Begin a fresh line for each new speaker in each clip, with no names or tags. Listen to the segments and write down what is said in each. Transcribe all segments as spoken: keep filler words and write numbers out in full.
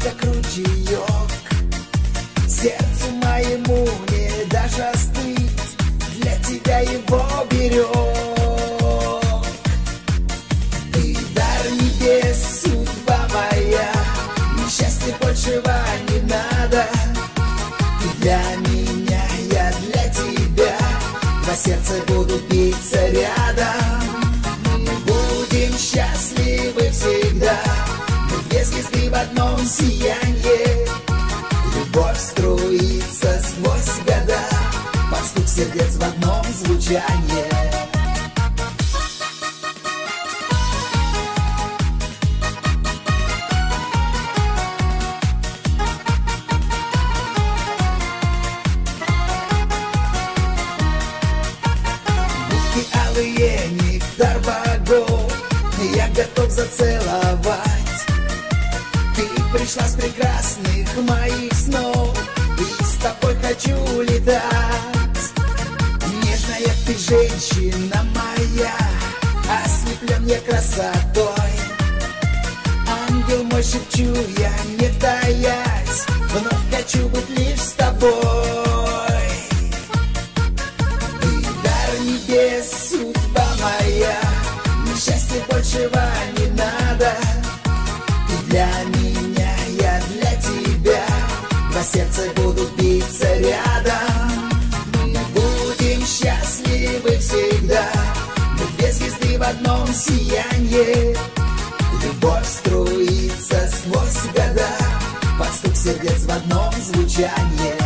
как ручеек. Сердцу моему не даже остыть, для тебя его берег. Ты дар небес, судьба моя, счастья большего не надо. Ты для меня, я для тебя, два сердца будут биться рядом. Мы будем счастливы всегда, мы две звезды в одном сиянии. Любовь струится сквозь года, под стук сердец в одном звучании. Алые, нектар богов, я готов зацеловать. Ты пришла с прекрасных моих снов, и с тобой хочу летать. Нежная ты женщина моя, ослеплен я красотой. Ангел мой, шепчу я, не таясь, вновь хочу быть лишь с тобой. Судьба моя, счастья большего не надо. Ты для меня, я для тебя, два сердца будут биться рядом. Мы будем счастливы всегда, мы две звезды в одном сиянии. Любовь струится сквозь года, под стук сердец в одном звучании.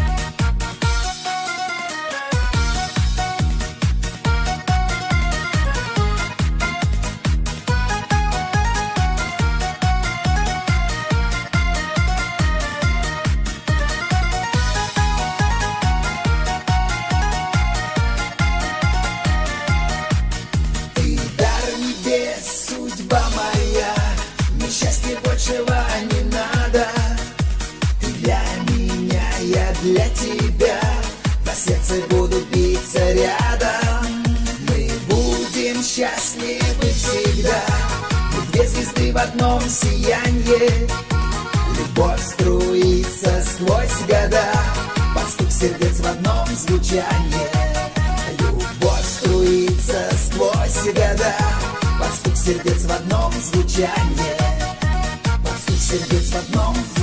Судьба моя, счастья большего не надо. Ты для меня, я для тебя, два сердца будут биться рядом. Мы будем счастливы всегда, мы две звезды в одном сиянии. Любовь струится сквозь года, под стук сердец в одном звучании. Любовь струится сквозь года, под стук сердец в одном звучании, под стук сердец в одном звучании.